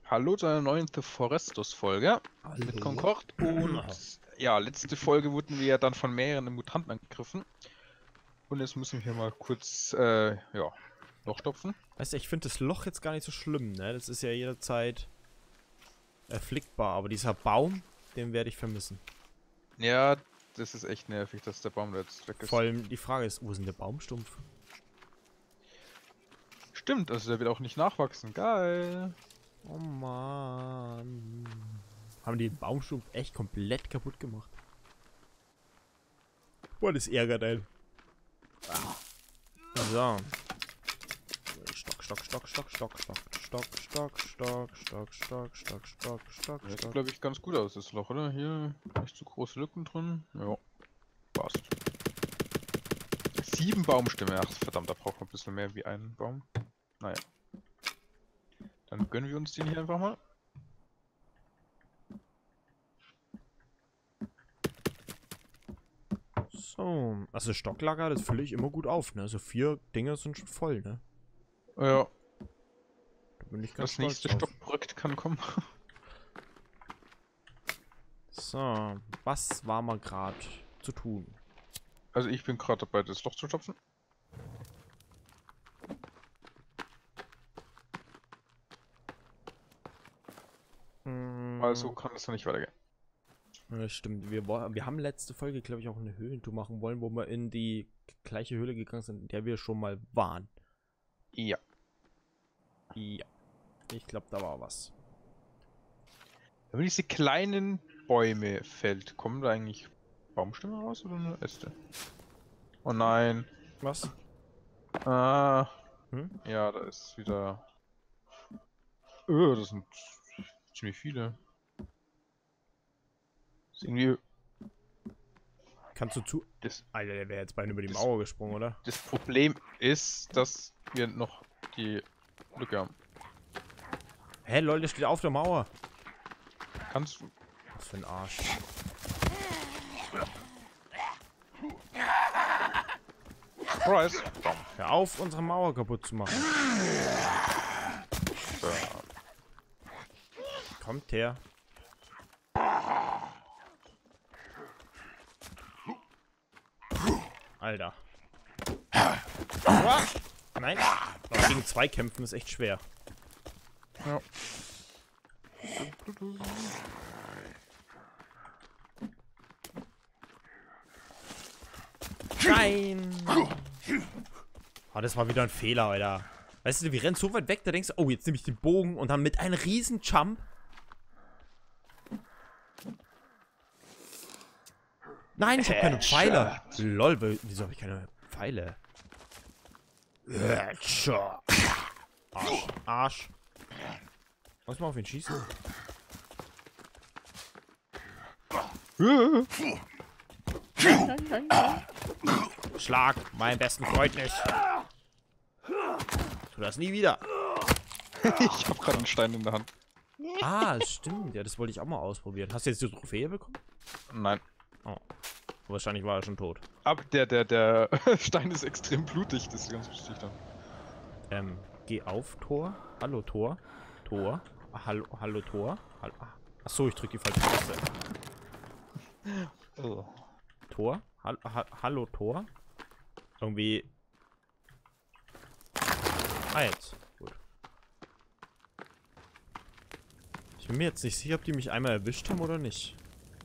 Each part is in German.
Hallo zu einer neuen The Forestus-Folge mit Hallo. Concord. Und ja, letzte Folge wurden wir ja dann von mehreren Mutanten angegriffen. Und jetzt müssen wir hier mal kurz, ja, Loch stopfen. Weißt du, ich finde das Loch jetzt gar nicht so schlimm, ne? Das ist ja jederzeit erflickbar. Aber dieser Baum, den werde ich vermissen. Ja, das ist echt nervig, dass der Baum da jetzt weg ist. Vor allem die Frage ist, wo ist denn der Baumstumpf? Stimmt, also der wird auch nicht nachwachsen. Geil. Oh Mann. Haben die den Baumstumpf echt komplett kaputt gemacht? Boah, das ärgert einen. So. Stock. Das sieht, glaube ich, ganz gut aus, das Loch, oder? Hier nicht zu große Lücken drin. Ja, passt. 7 Baumstämme. Ach, verdammt, da braucht man ein bisschen mehr wie einen Baum. Naja. Dann gönnen wir uns den hier einfach mal. So. Also Stocklager, das fülle ich immer gut auf, ne? Also 4 Dinger sind schon voll, ne? Ja, Da bin ich ganz das stolz nächste drauf. Stockprojekt kann kommen. So, was war mal gerade zu tun? Also ich bin gerade dabei, das Loch zu stopfen. Also kann das noch nicht weitergehen. Ja, stimmt. Wir haben letzte Folge, glaube ich, auch eine Höhlentour machen wollen, wo wir in die gleiche Höhle gegangen sind, in der wir schon mal waren. Ja. Ja. Ich glaube, da war was. Wenn man diese kleinen Bäume fällt, kommen da eigentlich Baumstämme raus oder nur Äste? Oh nein. Was? Ah. Hm? Ja, da ist wieder... das sind ziemlich viele. Das ist irgendwie... Kannst du zu... Das, Alter, der wäre jetzt beinahe über die das, Mauer gesprungen, oder? das Problem ist, dass wir noch die Lücke haben. Hä, lol, der steht auf der Mauer. Kannst du... Was für ein Arsch. Surprise! Hör auf, unsere Mauer kaputt zu machen. So. Kommt her. Alter. Nein. Aber gegen 2 kämpfen ist echt schwer. Ja. Nein! Oh, das war wieder ein Fehler, Alter. Weißt du, wir rennen so weit weg, da denkst du, oh, jetzt nehme ich den Bogen und dann mit einem riesen Jump. Nein, ich habe keine Pfeile. Lol, wieso habe ich keine Pfeile? Arsch. Arsch. Muss mal auf ihn schießen. Schlag meinen besten Freund nicht. Tu das nie wieder. Ich habe gerade einen Stein in der Hand. Ah, das stimmt. Ja, das wollte ich auch mal ausprobieren. Hast du jetzt die Trophäe bekommen? Nein. Oh. Wahrscheinlich war er schon tot. Aber der Stein ist extrem blutig, das ist ganz wichtig dann. Geh auf, Tor. Hallo, Tor. Tor. Hallo, Tor. Achso, ich drücke die falsche Taste. Oh. Tor. Hallo, Tor. Irgendwie. Ah, jetzt. Gut. Ich bin mir jetzt nicht sicher, ob die mich einmal erwischt haben oder nicht.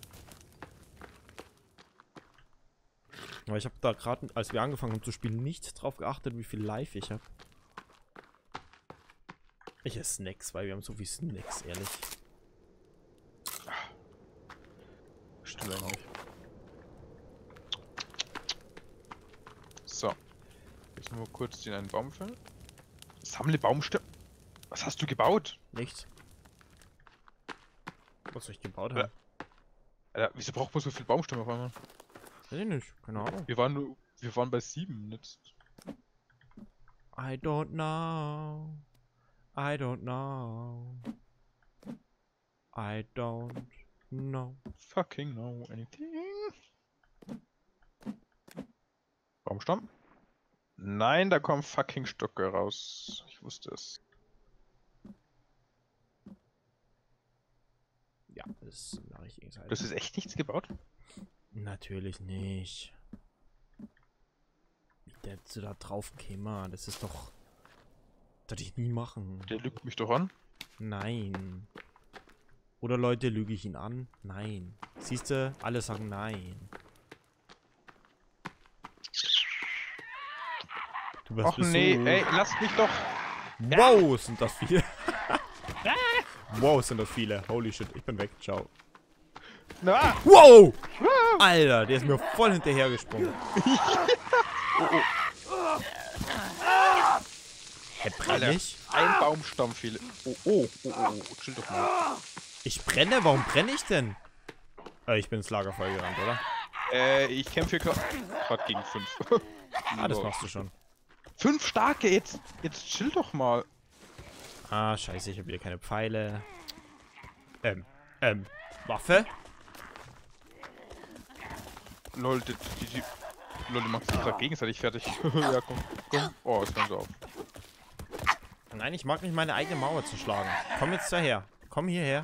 Aber ich habe da gerade, als wir angefangen haben zu spielen, nicht drauf geachtet, wie viel Life ich habe. Ich esse Snacks, weil wir haben so viel Snacks, ehrlich. Stimmt eigentlich. So. Jetzt nur kurz den einen Baum fällen. Sammle Baumstämme. Was hast du gebaut? Nichts. Was soll ich gebaut haben? Alter, wieso braucht man so viel Baumstämme auf einmal? Weiß ich nicht, keine Ahnung. Wir waren bei 7 jetzt. I don't know. I don't know. I don't know. Fucking know anything. Baumstamm? Nein, da kommen fucking Stöcke raus. Ich wusste es. ist in der richtigen Seite. Das ist echt nichts gebaut? Natürlich nicht. Wie der so da drauf käme, das ist doch... Das würde ich nie machen. Der lügt mich doch an. Nein. Oder Leute, lüge ich ihn an? Nein. Siehst du, alle sagen nein. Du Ach nee, ey, lass mich doch. Wow, sind das viele. Wow, sind das viele. Holy shit, ich bin weg. Ciao. Na. Wow! Alter, der ist mir voll hinterhergesprungen. Hä, brenne ich? Ein Baumstamm fehle. Oh, chill doch mal. Ich brenne? Warum brenne ich denn? Ich bin ins Lagerfeuer gerannt, oder? Ich kämpfe hier gerade gegen 5. Ah, das machst du schon. 5 starke, jetzt chill doch mal. Ah, scheiße, ich habe wieder keine Pfeile. Waffe? Lol, Lol, die machen sich gerade gegenseitig fertig. Ja, komm. Oh, es hören so auf. Nein, ich mag nicht meine eigene Mauer zu schlagen. Komm jetzt daher. Komm hierher.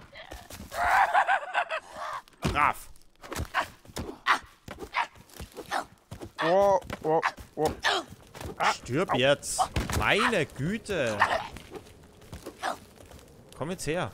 Brav. Oh. Stirb jetzt. Meine Güte. Komm jetzt her.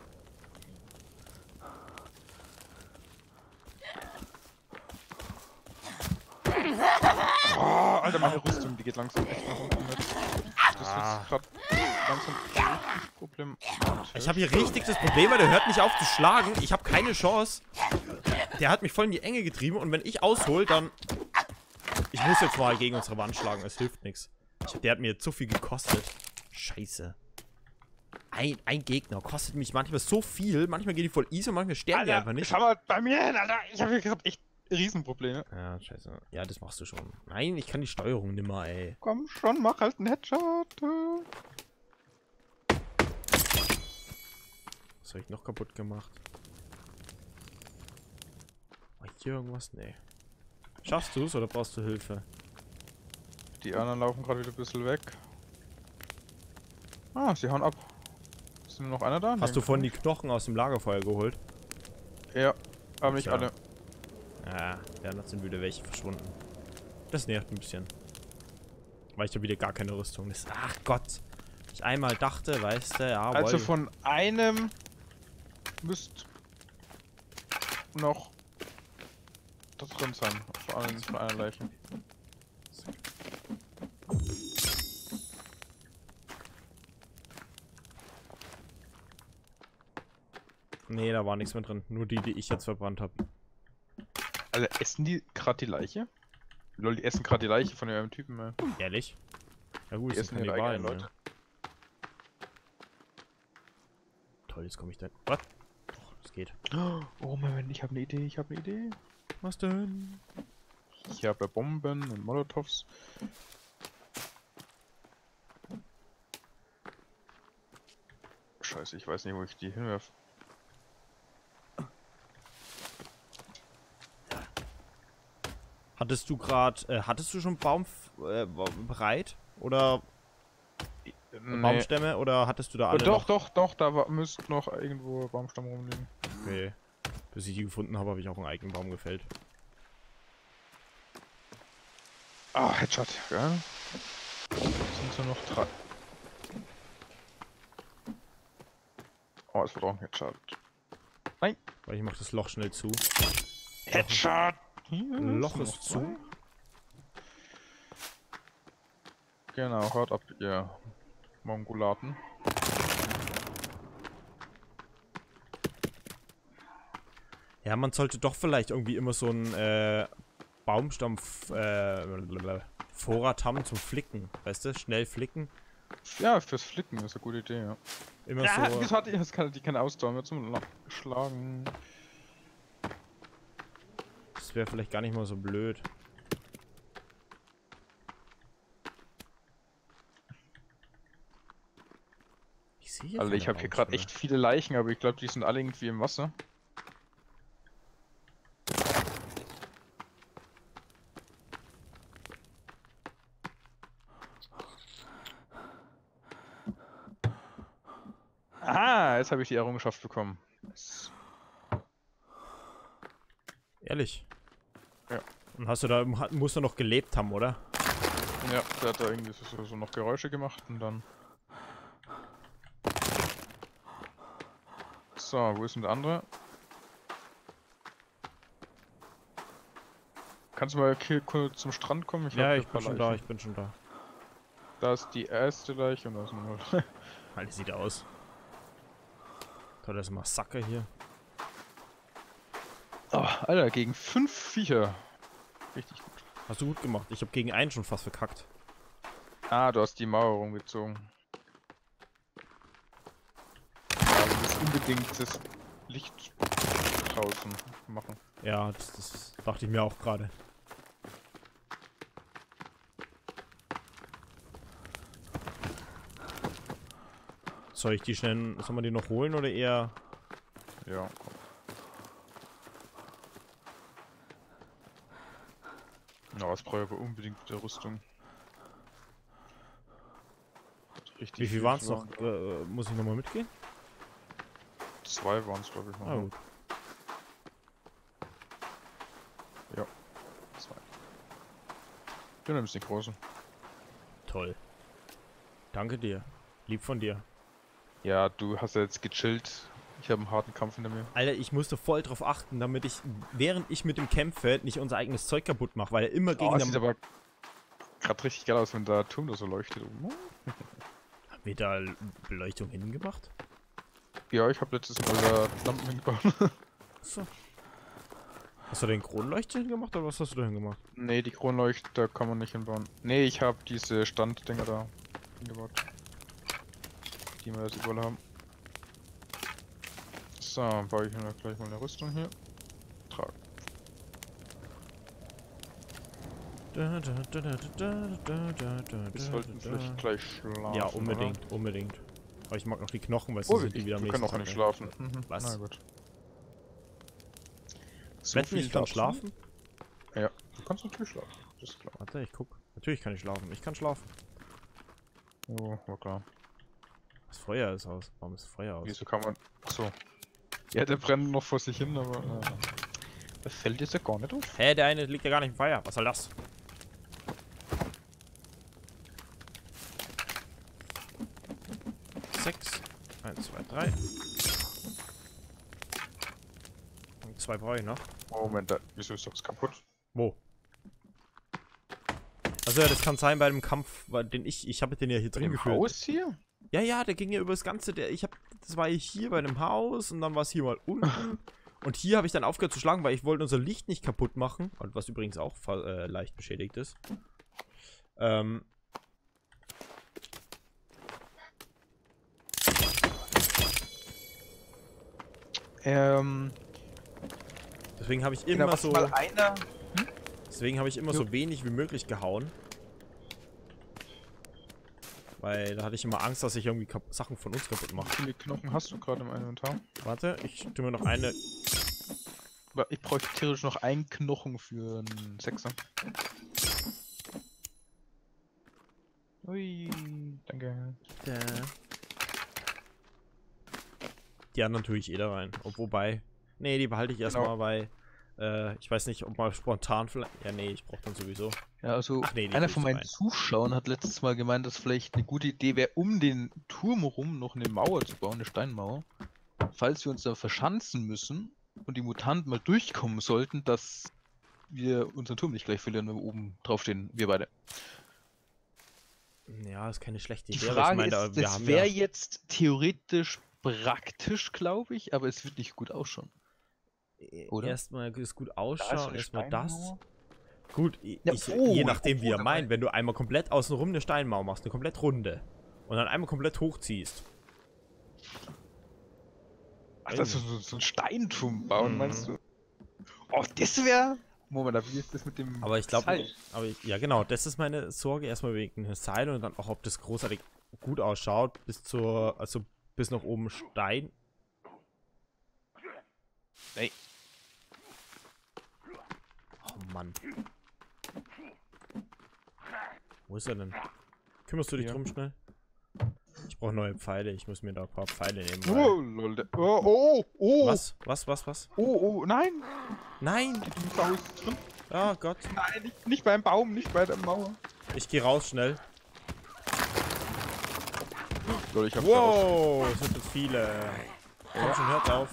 Oh, Alter, meine Rüstung, die geht langsam echt nach unten mit. Das ist gerade langsam richtig problematisch. Ich habe hier richtig das Problem, weil der hört nicht auf zu schlagen. Ich habe keine Chance. Der hat mich voll in die Enge getrieben und wenn ich aushol, dann... Ich muss jetzt mal gegen unsere Wand schlagen, es hilft nichts. Der hat mir jetzt so viel gekostet. Scheiße. Ein Gegner kostet mich manchmal so viel, manchmal gehen die voll easy und manchmal sterben die einfach nicht. Schau mal bei mir hin, Alter. Ich habe hier gerade echt Riesenprobleme. Ja, scheiße. Ja, das machst du schon. Nein, ich kann die Steuerung nimmer, ey. Komm schon, mach halt einen Headshot. Was habe ich noch kaputt gemacht? War hier irgendwas? Nee. Schaffst du es oder brauchst du Hilfe? Die anderen laufen gerade wieder ein bisschen weg. Ah, sie hauen ab. Ist nur noch einer da? Hast du vorhin die Knochen aus dem Lagerfeuer geholt? Ja, aber nicht Ja. alle. Ja, dann sind wieder welche verschwunden. Das nervt ein bisschen. Weil ich habe wieder gar keine Rüstung. Das, ach Gott. Ich einmal dachte, weißt du, ja, Also von einem müsst noch da drin sein. Von einer Leiche. Nee, da war nichts mehr drin. Nur die ich jetzt verbrannt habe. Also essen die gerade die Leiche? Lol, die essen gerade die Leiche von dem Typen. Ehrlich? Ja gut, Die das sind essen ihre Kannibalen, eigenen ne? Leute. Toll, jetzt komme ich da... Was? Doch, das geht. Oh Moment, ich habe eine Idee, Was denn? Ich habe Bomben und Molotovs. Scheiße, ich weiß nicht, wo ich die hinwerfe. Hattest du gerade... hattest du schon Baum bereit? Oder Baumstämme? Oder hattest du da alle noch? Doch, da müsste noch irgendwo Baumstamm rumliegen. Okay. Bis ich die gefunden habe, habe ich auch einen eigenen Baum gefällt. Ah, Headshot, ja. Sind nur noch 3. Oh, es wird auch ein Headshot. Nein. Weil ich mache das Loch schnell zu. Headshot! Hier Loch noch ist zwei. zu. Genau, hört ab, ihr Mongolaten. Ja, man sollte doch vielleicht irgendwie immer so einen Baumstamm Vorrat haben zum Flicken. Weißt du? Schnell flicken. Ja, fürs Flicken ist eine gute Idee, ja. Immer Ja, so. wieso hatte ich die keine Ausdauer mehr zum Schlagen? Das wäre vielleicht gar nicht mal so blöd. Ich sehe hier Also ich habe hier gerade echt viele Leichen, aber ich glaube, die sind alle irgendwie im Wasser. Ah, jetzt habe ich die Errungenschaft bekommen. Ehrlich? Ja. Und hast du da, musst du noch gelebt haben, oder? Ja, der hat da irgendwie so noch Geräusche gemacht und dann... So, wo ist denn der andere? Kannst du mal hier kurz zum Strand kommen? Ja, hab ich bin schon da, ich bin schon da. Da ist die erste Leiche und da ist noch... Alter, sieht aus. Toll, das ist Massaker hier. Oh, Alter, gegen 5 Viecher. Richtig gut. Hast du gut gemacht. Ich habe gegen einen schon fast verkackt. Ah, du hast die Mauer rumgezogen. Ja, du musst unbedingt das Licht draußen machen. Ja, das dachte ich mir auch gerade. Soll ich die schnell, soll man die noch holen oder eher? Ja, komm. Ja, das brauche ich aber unbedingt mit der Rüstung. Richtig Wie viel waren es noch? Muss ich nochmal mitgehen? 2 waren es, glaube ich, noch. Ah, gut. Ja, 2. Du nimmst den großen. Toll. Danke dir. Lieb von dir. Ja, du hast ja jetzt gechillt. Ich habe einen harten Kampf hinter mir. Alter, ich musste voll drauf achten, damit ich, während ich mit dem kämpfe, nicht unser eigenes Zeug kaputt mache, weil er immer gegen Das sieht aber gerade richtig geil aus, wenn der Turm da so leuchtet. Haben wir da Beleuchtung hingemacht? Ja, ich habe letztes Mal da Lampen hingebaut. So. Hast du den Kronleuchter hingemacht oder was hast du da hingemacht? Nee, die Kronleuchter kann man nicht hinbauen. Nee, ich habe diese Standdinger da hingebaut. Die wir jetzt überall haben. So, baue ich mir gleich mal eine Rüstung hier. Tragen. Wir sollten vielleicht gleich schlafen. Ja, unbedingt, unbedingt. Aber ich mag noch die Knochen, weil Oh, sind die wieder am wir können nächsten auch nicht Tag, schlafen. Was? Na gut. So Wetten, ich kann dazu. schlafen? Ja, du kannst natürlich schlafen. Das ist klar. Warte, ich guck. Natürlich kann ich schlafen. Ich kann schlafen. Oh, war klar. Das Feuer ist aus. Warum ist das Feuer aus? Wieso kann man... Achso. Ja, der brennt noch vor sich hin, aber... das fällt jetzt ja gar nicht auf. Hä, der eine liegt ja gar nicht im Feuer. Was soll das? Sechs. 1, 2, 3. Und 2 brauche ich noch. Moment, wieso ist das kaputt? Wo? Also ja, das kann sein bei dem Kampf, den ich habe den ja hier drin Im geführt. Haus hier? Ja, ja, der ging ja über das Ganze. Das war hier bei einem Haus und dann war es hier mal unten. Und hier habe ich dann aufgehört zu schlagen, weil ich wollte unser Licht nicht kaputt machen. Und was übrigens auch leicht beschädigt ist. Deswegen habe ich immer so. Mal einer... Deswegen habe ich immer so wenig wie möglich gehauen. Weil da hatte ich immer Angst, dass ich irgendwie Sachen von uns kaputt mache. Wie viele Knochen hast du gerade im Inventar? Warte, ich tue mir noch eine. Ich bräuchte theoretisch noch einen Knochen für einen Sechser. Ui, danke. Die anderen tue ich eh da rein. Wobei. Nee, die behalte ich erstmal, weil. Ich weiß nicht, ob mal spontan vielleicht. Ja, nee, ich brauche dann sowieso. Ja, also Ach nee, die einer tue von ich meinen rein. Zuschauern hat letztes Mal gemeint, dass vielleicht eine gute Idee wäre, um den Turm rum noch eine Mauer zu bauen, eine Steinmauer. Falls wir uns da verschanzen müssen und die Mutanten mal durchkommen sollten, dass wir unseren Turm nicht gleich verlieren, wenn wir oben draufstehen, wir beide. Ja, ist keine schlechte Die Idee. Aber Frage ich meine, ist, wir das haben wäre ja. jetzt theoretisch praktisch, glaube ich, aber es wird nicht gut ausschauen. Oder? Erstmal es gut ausschauen, erstmal das. Steinmauer. Gut, Ja, je nachdem wie er dabei. meint, wenn du einmal komplett außenrum eine Steinmauer machst, eine komplett runde und dann einmal komplett hochziehst. Ach, das ist so ein Steinturm bauen, meinst du? Oh, das wäre... Moment, wie ist das mit dem Aber ich glaube, Seil? ja genau, das ist meine Sorge, erstmal wegen des Seil und dann auch, ob das großartig gut ausschaut, bis nach oben Stein. Nee. Oh Mann. Wo ist er denn? Kümmerst du dich Ja. drum schnell? Ich brauche neue Pfeile. Ich muss mir da ein paar Pfeile nehmen. Oh, lol. Oh. Was? Oh, nein. Nein! Die Faust drin. Oh Gott. Nein, nicht beim Baum, nicht bei der Mauer. Ich gehe raus schnell. Lol, ich hab's Wow, es sind jetzt viele. Komm schon, hört auf.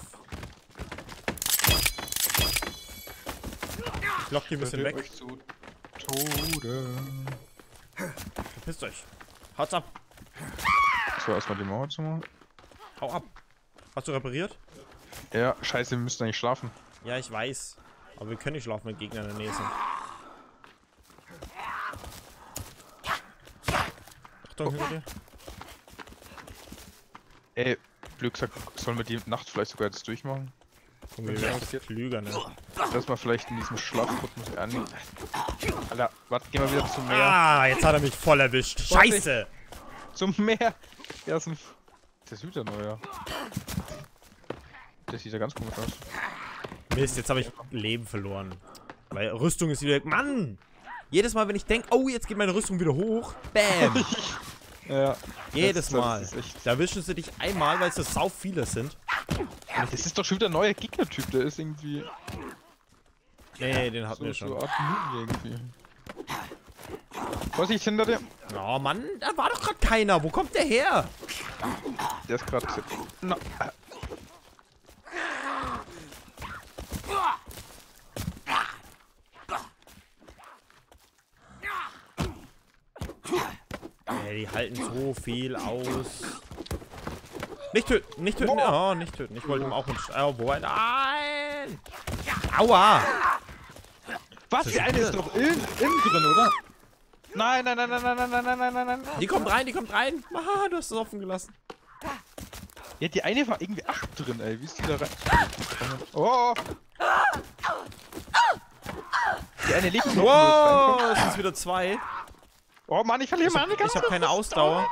Ich lock die ein bisschen weg. Euch zu Tode. Verpisst euch. Haut's ab. So, erstmal die Mauer zu machen. Hau ab. Hast du repariert? Ja, scheiße, wir müssen eigentlich schlafen. Ja, ich weiß. Aber wir können nicht schlafen, wenn Gegner in der Nähe sind. Achtung, hinter dir. Ey, blöd gesagt, sollen wir die Nacht vielleicht sogar jetzt durchmachen? Und wir werden jetzt klüger, ne? Dass wir vielleicht in diesem Schlafrhythmus annehmen. Alter, warte, gehen wir wieder zum Meer. Ah, jetzt hat er mich voll erwischt. Scheiße! Zum Meer! Ja, ist ein... Das ist wieder neuer. Das sieht ja ganz komisch aus. Mist, jetzt habe ich Leben verloren. Weil Rüstung ist wieder... Mann! Jedes Mal, wenn ich denke, oh, jetzt geht meine Rüstung wieder hoch. Bam! Ja. Jedes Mal. Das ist echt... Da erwischen sie dich einmal, weil es so sau viele sind. Das ist doch schon wieder ein neuer Gegnertyp, der ist irgendwie... Nee, den hatten wir So schon. Art Noob irgendwie. Vorsicht, hinter dir! Oh Mann, da war doch gerade keiner. Wo kommt der her? Der ist gerade... No. Ey, die halten so viel aus. Nicht töten, nicht töten. Oh, nicht töten. Ich wollte ihm auch oh, wobei. Nein! Aua! Was? Die eine ist doch innen drin, oder? Nein, nein, nein, nein, nein, nein, nein, nein, nein, nein, nein. Die kommt rein, die kommt rein. Ah, du hast es offen gelassen. Ja, die eine war irgendwie 8 drin, ey. Wie ist die da rein? Oh! Die eine lebt noch. Wow, es sind wieder zwei. Oh Mann, ich verliere meine Ich habe keine Ausdauer.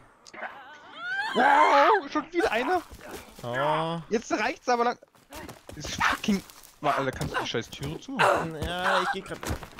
Wow, schon wieder einer. Oh. Jetzt reicht's aber lang. Ist fucking... Alter, kannst du die scheiß Türe zu? Ja, ich geh grad.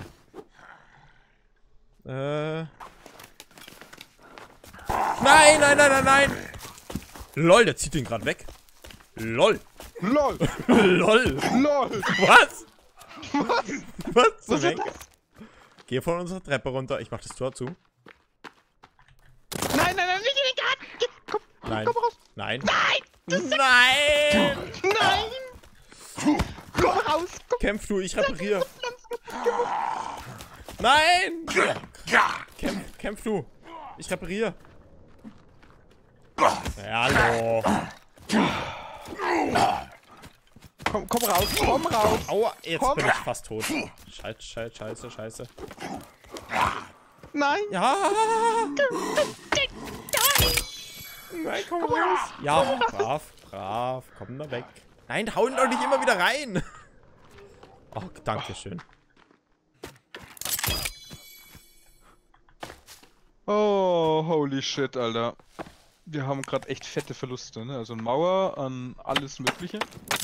Nein, nein, nein, nein, nein! LOL, der zieht den gerade weg. LOL. LOL! LOL. LOL! Was? Was? Was zum Was ist Henker? das? Geh von unserer Treppe runter. Ich mach das Tor zu. Nein, nein, nein, nicht in den Garten! Komm, Nein. komm raus! Nein. Nein! Nein! Nein! Komm raus! Komm! Kämpf du, ich repariere. Nein! Kämpf du. Ich repariere. Ja, hallo. Komm raus! Komm raus! Aua, jetzt Komm. bin ich fast tot. Scheiße. Nein! Ja! Nein, komm raus! Ja, brav. Komm da weg. Nein, hau ihn doch nicht immer wieder rein! Oh, danke schön. Oh, holy shit, Alter. Wir haben gerade echt fette Verluste, ne? Also Mauer an alles Mögliche.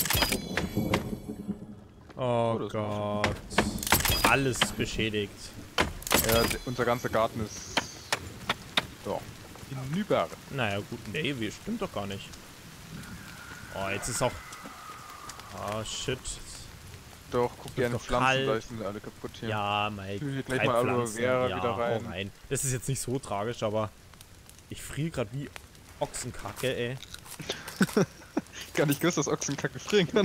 Oh das Gott. Alles beschädigt. Ja, unser ganzer Garten ist... Ja, hinüber. Naja, gut, nee, wie stimmt doch gar nicht. Oh, jetzt ist auch... Oh, shit. Doch, guck dir an, doch Pflanzen, kalt. da sind alle kaputt hier. Ja, Mike. Ich will hier gleich drei mal Aloe Pflanzen. Vera Ja, wieder rein. hau rein. Das ist jetzt nicht so tragisch, aber ich friere gerade wie Ochsenkacke, ey. Gar nicht gewusst, dass Ochsenkacke frieren kann.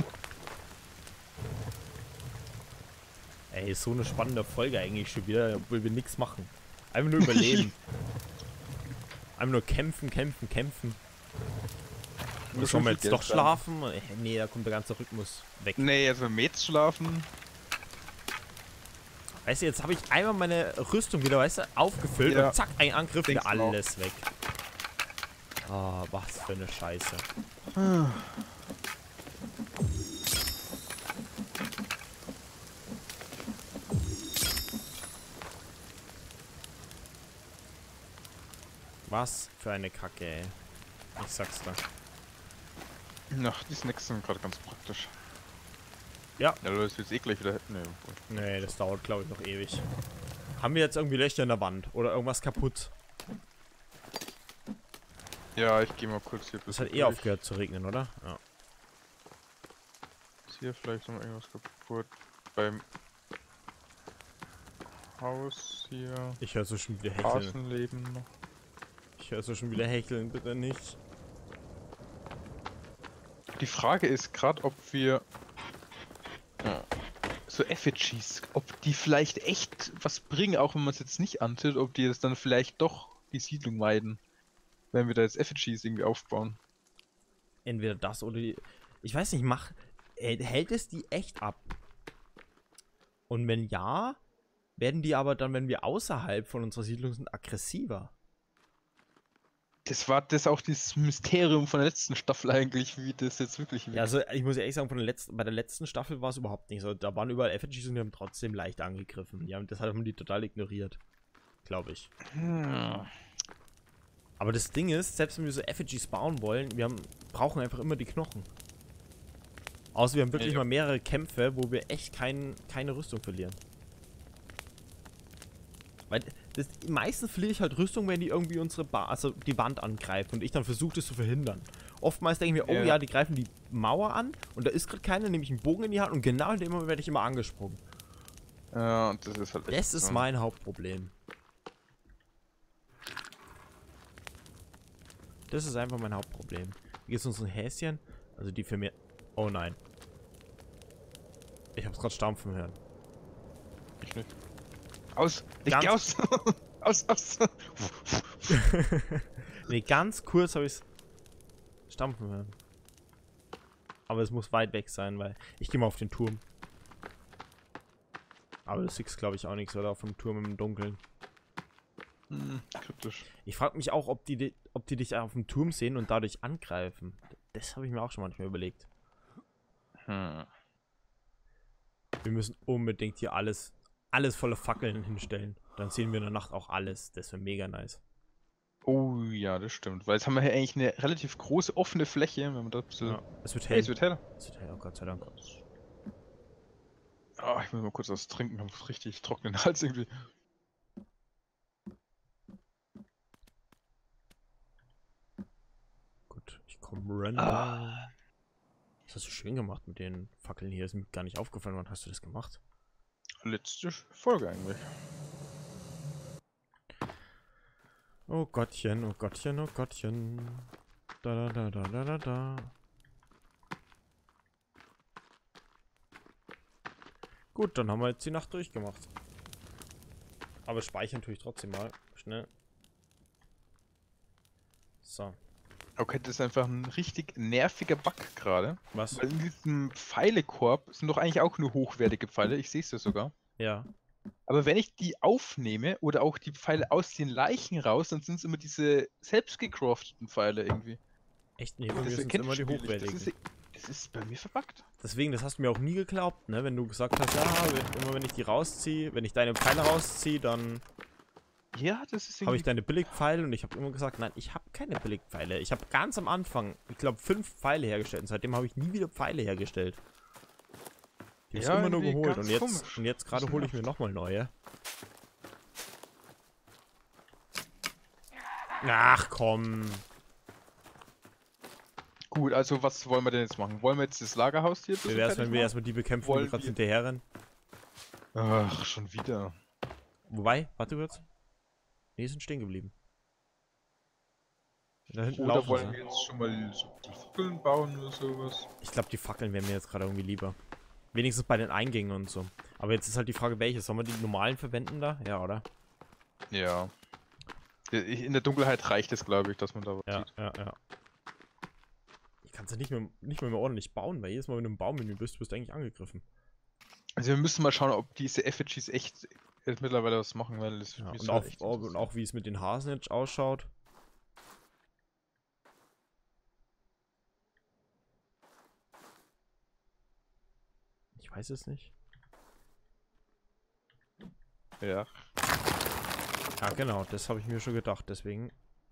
Ey, so eine spannende Folge eigentlich schon wieder, obwohl wir nichts machen. Einfach nur überleben. Einfach nur kämpfen. Nur Sollen wir viel jetzt Geld doch sparen. schlafen? Nee, da kommt der ganze Rhythmus weg. Nee, jetzt wenn wir jetzt schlafen. Weißt du, jetzt habe ich einmal meine Rüstung wieder, weißt du, aufgefüllt Ja. und zack, ein Angriff, wieder Denkst du auch. alles weg. Ah, was für eine Scheiße. Was für eine Kacke, ey. Ich sag's dir. Ach, die Snacks sind gerade ganz praktisch. Ja. Ja, Leute, das wird's eh gleich wieder. Nee, Nee, das dauert, glaube ich, noch ewig. Haben wir jetzt irgendwie Löcher in der Wand oder irgendwas kaputt? Ja, ich gehe mal kurz hier. Es hat eh aufgehört zu regnen, oder? Ja. Ist hier vielleicht noch irgendwas kaputt? Beim Haus hier. Ich höre so schon wieder hecheln. Straßenleben noch. Ich höre so schon wieder hecheln, bitte nicht. Die Frage ist gerade, ob wir so Effigies, ob die vielleicht echt was bringen, auch wenn man es jetzt nicht antut, ob die jetzt dann vielleicht doch die Siedlung meiden, wenn wir da jetzt Effigies irgendwie aufbauen. Entweder das oder die... Ich weiß nicht, hält es die echt ab? Und wenn ja, werden die aber dann, wenn wir außerhalb von unserer Siedlung sind, aggressiver? Das war das auch dieses Mysterium von der letzten Staffel eigentlich, wie das jetzt wirklich Ja, also ich muss ehrlich sagen, bei der letzten Staffel war es überhaupt nicht so. Da waren überall Effigies und die haben trotzdem leicht angegriffen. Ja, und deshalb haben die total ignoriert. Glaube ich. Aber das Ding ist, selbst wenn wir so Effigies bauen wollen, brauchen einfach immer die Knochen. Außer wir haben wirklich mal mehrere Kämpfe, wo wir echt keine Rüstung verlieren. Weil meistens verliere ich halt Rüstung, wenn die irgendwie also die Wand angreifen und ich dann versuche, das zu verhindern. Oftmals denke ich mir, oh ja, die greifen die Mauer an und da ist gerade keiner, nehme ich einen Bogen in die Hand und genau in dem Moment werde ich immer angesprungen. Ja, und das ist halt echt Das ist mein Hauptproblem. Das ist einfach mein Hauptproblem. Hier gibt es unsere Häschen, also die für mir... Oh nein. Ich hab's gerade stampfen hören. Ich nicht. Aus! Licht aus! Aus! Nee, ganz kurz habe ich's stampfen hören. Aber es muss weit weg sein, weil ich gehe mal auf den Turm. Aber das ist, glaube ich, auch nichts, oder? Auf dem Turm im Dunkeln. Kryptisch. Ich frage mich auch, ob die dich auf dem Turm sehen und dadurch angreifen. Das habe ich mir auch schon manchmal überlegt. Wir müssen unbedingt hier alles voller Fackeln hinstellen. Dann sehen wir in der Nacht auch alles. Das wäre mega nice. Oh ja, das stimmt. Weil jetzt haben wir hier eigentlich eine relativ große offene Fläche. Wenn man da ein bisschen... Ja, es wird Hey, hell. es wird heller. Es wird hell, oh Gott sei Dank. Ah, ich muss mal kurz was trinken. Ich habe richtig trockenen Hals irgendwie. Gut, ich komme random. Das hast du schön gemacht mit den Fackeln hier. Ist mir gar nicht aufgefallen. Wann hast du das gemacht? Letzte Folge eigentlich. Oh Gottchen, oh Gottchen, oh Gottchen. Da, da, da, da, da, da. Gut, dann haben wir jetzt die Nacht durchgemacht. Aber speichern tue ich trotzdem mal. Schnell. So. Okay, das ist einfach ein richtig nerviger Bug gerade. Was? Weil in diesem Pfeilekorb sind doch eigentlich auch nur hochwertige Pfeile. Ich sehe es ja sogar. Ja. Aber wenn ich die aufnehme oder auch die Pfeile aus den Leichen raus, dann sind es immer diese selbst gecrafteten Pfeile irgendwie. Echt? Nee, bei mir Das sind erkennt immer die das Spiel nicht. hochwertigen. Das ist bei mir verbuggt. Deswegen, das hast du mir auch nie geglaubt, ne? Wenn du gesagt hast, ja, immer wenn ich die rausziehe, wenn ich deine Pfeile rausziehe, dann Ja, das ist habe ich deine Billigpfeile und ich habe immer gesagt, nein, ich habe keine Billigpfeile. Ich habe ganz am Anfang, ich glaube, 5 Pfeile hergestellt und seitdem habe ich nie wieder Pfeile hergestellt. Die habe ich immer nur geholt und jetzt gerade hole ich mir nochmal neue. Ach komm. Gut, also was wollen wir denn jetzt machen? Wollen wir jetzt das Lagerhaus hier? Wie wär's, wenn wir erstmal die bekämpfen, die gerade hinterherrennen? Ach, schon wieder. Wobei, warte kurz. Nee, sind stehen geblieben. Da hinten Oder laufen wollen sie. wir jetzt schon mal so die Fackeln bauen oder sowas? Ich glaube, die Fackeln wären mir jetzt gerade irgendwie lieber. Wenigstens bei den Eingängen und so. Aber jetzt ist halt die Frage, welche. Sollen wir die normalen verwenden da? Ja, oder? Ja. In der Dunkelheit reicht es, glaube ich, dass man da was Ja, sieht. ja. Ich kann es ja nicht mehr ordentlich bauen, weil jedes Mal, wenn du im Baummenü bist, wirst du eigentlich angegriffen. Also wir müssen mal schauen, ob diese Effigies echt jetzt mittlerweile was machen, weil das Ja, ist und, halt echt und auch wie es mit den Hasen jetzt ausschaut. Ich weiß es nicht. Ja. Ja, genau, das habe ich mir schon gedacht, deswegen.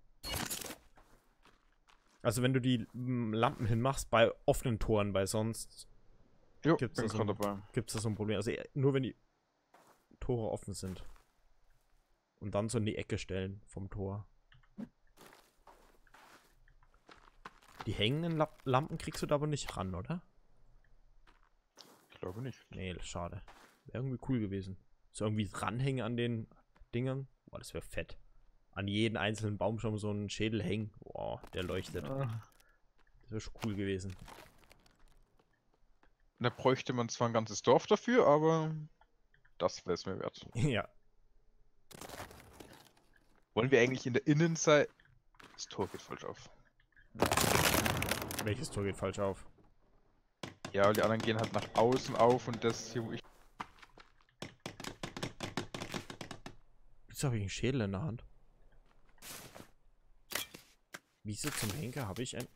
Also wenn du die Lampen hinmachst bei offenen Toren, weil sonst Jo, gibt's bin da gerade dabei. so ein Problem. Also nur wenn die Tore offen sind. Und dann so in die Ecke stellen vom Tor. Die hängenden Lampen kriegst du da aber nicht ran, oder? Ich glaube nicht. Nee, schade. Wäre irgendwie cool gewesen. So irgendwie dranhängen an den Dingern. Boah, das wäre fett. An jeden einzelnen Baumstamm so einen Schädel hängen. Boah, der leuchtet. Das wäre schon cool gewesen. Da bräuchte man zwar ein ganzes Dorf dafür, aber das wäre es mir wert. Ja. Wollen wir eigentlich in der Innenseite... Das Tor geht falsch auf. Welches Tor geht falsch auf? Ja, weil die anderen gehen halt nach außen auf und das hier, wo ich... Jetzt habe ich einen Schädel in der Hand. Wieso zum Henker habe ich ein...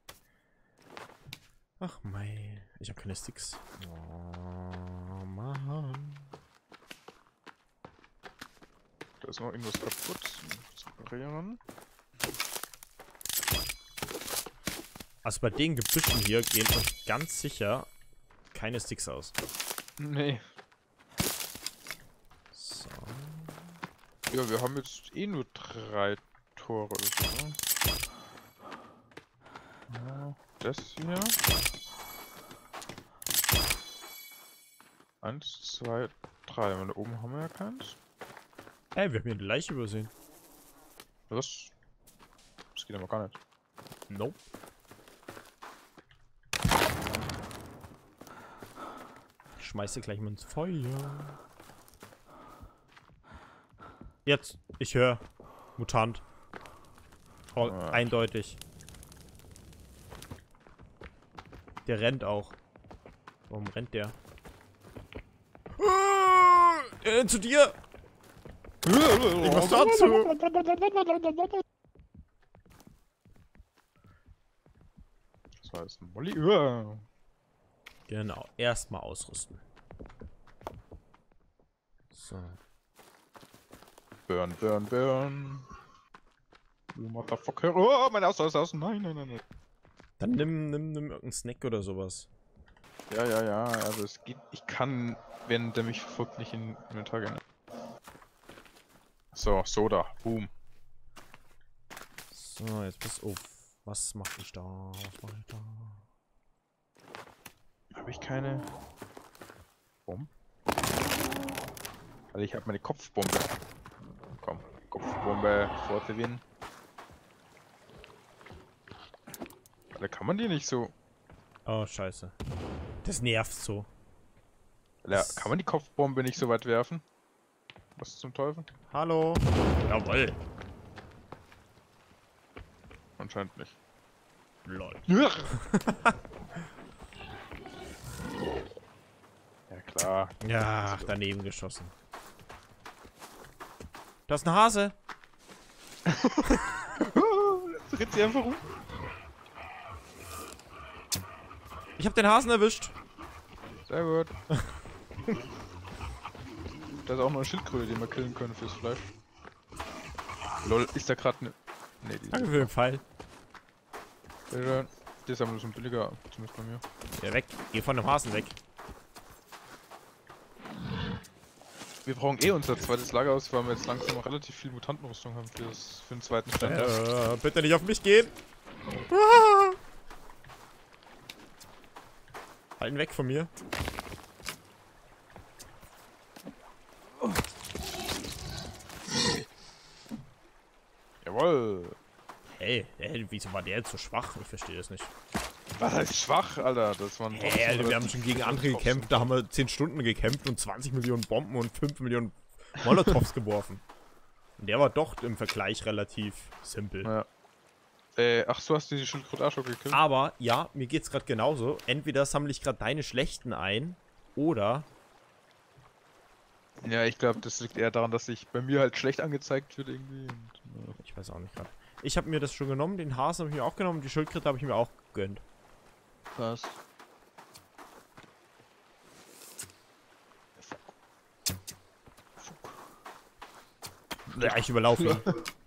Ach mei, ich habe keine Sticks. Oh Mann. Da ist noch irgendwas kaputt. Zu reparieren. Also bei den Gebüschen hier gehen uns ganz sicher keine Sticks aus. Nee. So. Ja, wir haben jetzt eh nur 3 Tore oder so, ne? Ja, das hier. 1, 2, 3. Und da oben haben wir ja keins. Ey, wir haben hier eine Leiche übersehen. Was? Das geht aber gar nicht. Nope. Ich schmeiße gleich mal ins Feuer. Jetzt, ich höre. Mutant. Oh, eindeutig. Der rennt auch. Warum rennt der? Der rennt zu dir! Ich muss dazu! Das heißt ein Molly. Genau, erstmal ausrüsten. So. Burn, burn, burn. You motherfucker. Oh, mein Aus. Nein, nein, nein, nein. Dann nimm irgendeinen Snack oder sowas. Ja. Also es geht. Ich kann, wenn der mich verfolgt, nicht in Inventar gehen. So, Soda. Boom. So, jetzt pass auf. Was mache ich da? Was mache ich da? Habe ich keine Bomben? Also ich habe meine Kopfbombe. Komm, Kopfbombe fortgewinnen. Da kann man die nicht so. Oh, scheiße. Das nervt so. Ja, kann man die Kopfbombe nicht so weit werfen? Was zum Teufel? Hallo? Jawoll. Anscheinend nicht. Lol. Ja, ja klar. Ja, daneben geschossen. Da ist ein Hase. Jetzt rennt sie einfach rum. Ich hab den Hasen erwischt. Sehr gut. Da ist auch noch eine Schildkröte, die wir killen können fürs Fleisch. Lol, ist da gerade eine... Ne, die Danke für den Pfeil. Sehr schön. Der ist aber nur so ein billiger, zumindest bei mir. Ja, weg. Geh von dem Hasen weg. Wir brauchen eh unser zweites Lager aus, weil wir jetzt langsam relativ viel Mutantenrüstung haben für den zweiten Stand. Bitte nicht auf mich gehen. Halten weg von mir. Jawohl. Hey, wieso war der jetzt so schwach? Ich verstehe das nicht. Was heißt schwach, Alter? Das waren Hey, Alter, wir haben schon gegen andere gekämpft, da haben wir 10 Stunden gekämpft und 20 Millionen Bomben und 5 Millionen Molotovs geworfen. Und der war doch im Vergleich relativ simpel. Ja. Ach so, hast du die Schildkröte auch schon gekillt? Aber, ja, mir geht's gerade genauso. Entweder sammle ich gerade deine schlechten ein, oder... Ja, ich glaube, das liegt eher daran, dass sich bei mir halt schlecht angezeigt wird irgendwie. Und, Ich weiß auch nicht gerade. Ich habe mir das schon genommen, den Hasen habe ich mir auch genommen, die Schildkröte habe ich mir auch gegönnt. Was? Ja, ich überlaufe ihn.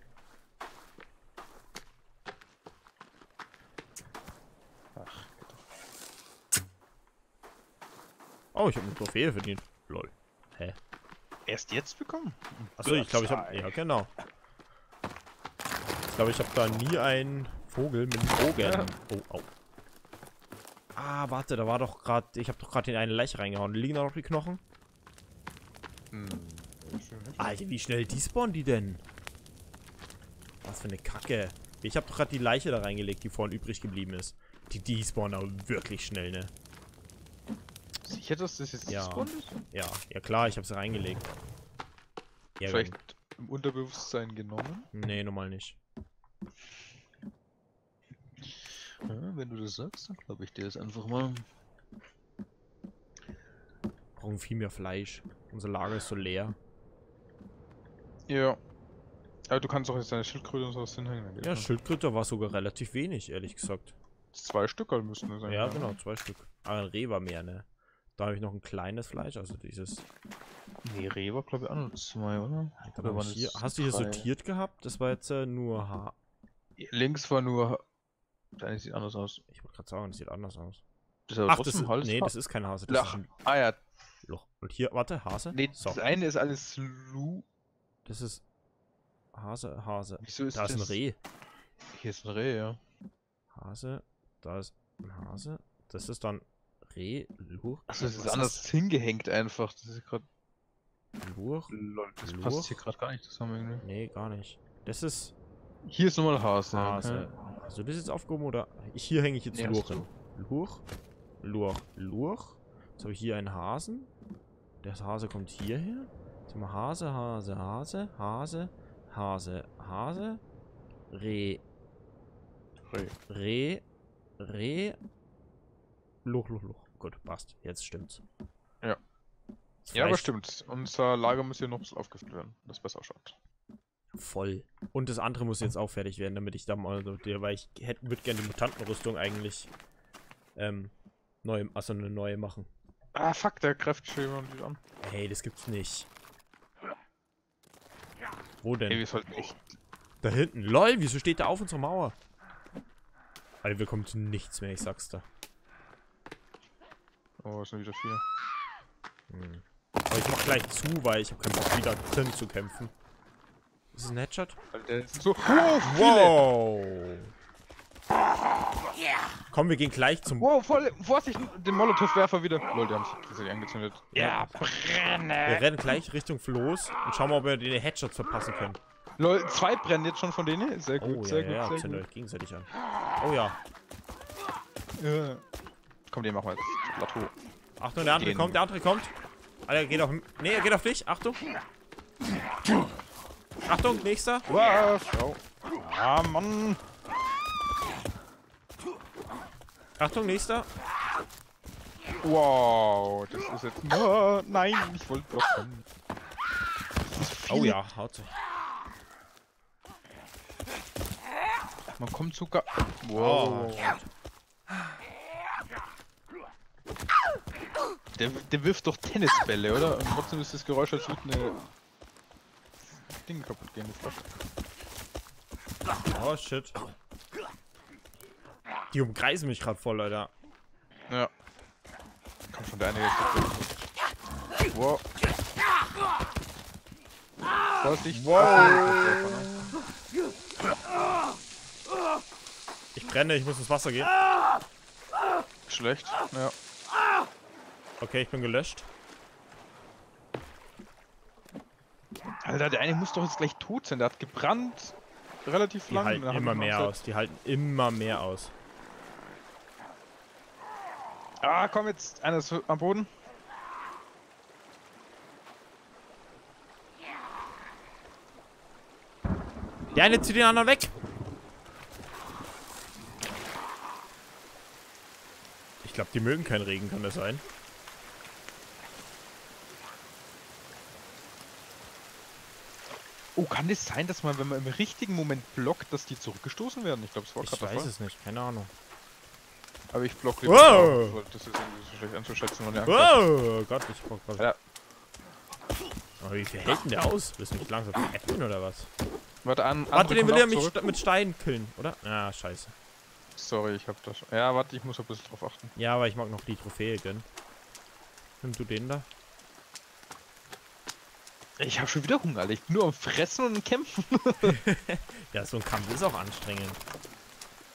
Oh, ich habe eine Trophäe verdient. Lol. Hä? Erst jetzt bekommen? Achso, ich glaube, ich habe... Ja, genau. Ich glaube, ich habe da nie ein Vogel mit dem Bogen. Ja. Oh, au. Ah, warte, da war doch gerade... Ich habe doch gerade in eine Leiche reingehauen. Liegen da noch die Knochen? Alter, wie schnell despawnen die denn? Was für eine Kacke. Ich habe doch gerade die Leiche da reingelegt, die vorhin übrig geblieben ist. Die despawnen aber wirklich schnell, ne? Sicher, dass das jetzt Ja. Spawn ist? Ja klar, ich habe sie reingelegt. Ja, Vielleicht im Unterbewusstsein genommen? nee, normal nicht. Ja, wenn du das sagst, dann glaube ich dir das einfach mal. Brauchen viel mehr Fleisch. Unser Lager ist so leer. Ja. Aber du kannst auch jetzt deine Schildkröte und sowas hinhängen. Ja, Schildkröte war sogar relativ wenig, ehrlich gesagt. 2 Stück halt müssten das sein. Ja, genau, 2 Stück. Aber ein Reh war mehr, ne? Da habe ich noch ein kleines Fleisch, also dieses... Nee, Reh war glaube ich auch nur 2, oder? Oder waren Hier, es hast du hier 3? sortiert gehabt? Das war jetzt nur Haar. Links war nur... Deine sieht anders aus. Ich wollte gerade sagen, das sieht anders aus. Das ist aber Ach, das trotzdem ist, Hals. nee, das ist kein Hase, das Lach. ist ein Ah ja. Loch. Und hier, warte, Hase? Nee, So, das eine ist alles Lu. das ist Hase. Wieso ist Da ist ein das? Reh. Hier ist ein Reh, ja. Hase, da ist ein Hase. Das ist dann Reh, Lurch. Achso, das ist Was anders hingehängt einfach. Das ist gerade. Lurch? Lol, das Lurch? passt hier gerade gar nicht zusammen irgendwie. Nee, gar nicht. Das ist Hier ist nochmal Hase. Hase. Hast du das jetzt aufgehoben oder? Hier hänge ich jetzt Nee, Lurch hast du. hin. Lurch, Lurch, Lurch. Jetzt habe ich hier einen Hasen. Der Hase kommt hierher. Jetzt haben wir Hase, Hase, Hase, Hase, Hase, Hase, Reh, Reh. Reh, Luch, Luch, Luch. Gut, passt. Jetzt stimmt's. Ja. Das Ja, aber Fleisch stimmt. Unser Lager muss hier noch ein bisschen aufgefüllt werden, dass es besser ausschaut. voll. Und das andere muss jetzt auch fertig werden, damit ich da mal so, weil ich würde gerne die Mutantenrüstung eigentlich also eine neue machen. Ah, fuck, der greift schon jemand wieder an. Hey, das gibt's nicht. Wo denn? Ey, wir sollten echt. Da hinten. LOL, wieso steht der auf unserer Mauer? Alter, wir kommen zu nichts mehr, ich sag's da. Oh, es sind wieder viele. Aber ich mach gleich zu, weil ich habe keinen Bock wieder drin zu kämpfen. Ist es ein Headshot? Weil der ist so. Oh, Wow! Komm, wir gehen gleich zum... wow, voll. Vorsicht, den Molotow-Werfer wieder. Lol, die haben sich tatsächlich angezündet. Ja, brenne. Wir rennen gleich Richtung Floß und schauen mal, ob wir den Headshots verpassen können. Lol, 2 brennen jetzt schon von denen. Sehr gut, Oh, sehr ja, gut, ja, sehr zündet gut. euch gegenseitig an. Oh ja. Ja. Komm, den machen wir jetzt. Plateau. Achtung, der andere Den- kommt, der andere kommt. Alter, geht auf... Nee, er geht auf dich. Achtung. Achtung, nächster. Was? Oh. Ah, Mann. Achtung, nächster. Wow, das ist jetzt. Oh, nein, ich wollte blocken. Oh ja, haut sich. Man kommt sogar. Oh. Wow. Der wirft doch Tennisbälle, oder? Und trotzdem ist das Geräusch, als würde eine Ding kaputt gehen. Oh shit. Die umkreisen mich gerade voll, Leute. Ja. Komm schon, der eine ist. Wow. Vorsicht. Wow. Ich brenne, ich muss ins Wasser gehen. Schlecht, ja. Okay, ich bin gelöscht. Alter, der eine muss doch jetzt gleich tot sein. Der hat gebrannt. Relativ Die lang. halten Dann haben immer wir mehr noch aus. Die halten immer mehr aus. gesagt, Ah, komm jetzt. Einer ist am Boden. Der eine zieht den anderen weg. Ich glaube, die mögen keinen Regen, kann das sein? Oh, kann es sein, dass man, wenn man im richtigen Moment blockt, dass die zurückgestoßen werden? Ich glaube, es war Ich gerade der weiß Fall. es nicht, keine Ahnung. Aber ich block Wow. weil das ist irgendwie so schlecht anzuschätzen, wenn der angreift. Oh Gott, ich brauch grad. Ja. Aber wie viel hält denn der aus? Willst du mich langsam veräppeln oder was? Warte, Warte, den will er mich zurück. mit Steinen killen, oder? Ah, scheiße. Sorry, ich hab das. Ja, warte, ich muss ein bisschen drauf achten. Ja, aber ich mag noch die Trophäe gönnen. Nimm du den da? Ich habe schon wieder Hunger, Alter. Ich bin nur am Fressen und am Kämpfen. Ja, so ein Kampf ist auch anstrengend.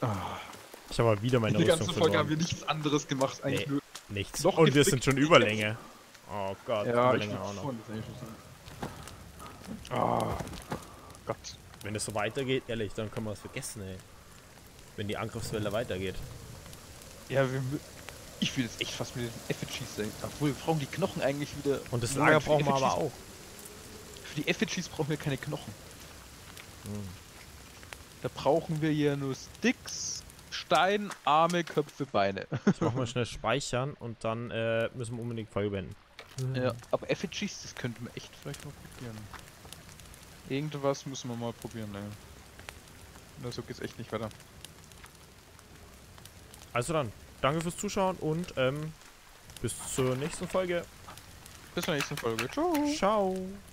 Ah, Ich habe mal wieder meine die Rüstung ganze Folge haben verloren. wir nichts anderes gemacht, eigentlich Nee. nur. Nichts. Noch Und wir geflickt. sind schon Überlänge. Oh Gott, Ja, Überlänge auch noch. Ah, Gott. Wenn es so weitergeht, ehrlich, dann können wir es vergessen, ey. Wenn die Angriffswelle weitergeht. Ja, ich will jetzt echt fast mit den Effigies sein. Obwohl, wir brauchen die Knochen eigentlich wieder. Und das Moment, Lager für die brauchen wir aber Effigies- auch. Für die Effigies brauchen wir keine Knochen. Hm. Da brauchen wir hier nur Sticks, Stein, Arme, Köpfe, Beine. Ich mach mal schnell speichern und dann müssen wir unbedingt Folge beenden. Ja, aber Effigies, das könnten wir echt vielleicht mal probieren. Irgendwas müssen wir mal probieren, ey. Na, so geht's echt nicht weiter. Also dann, danke fürs Zuschauen und bis zur nächsten Folge. Bis zur nächsten Folge. Ciao. Ciao.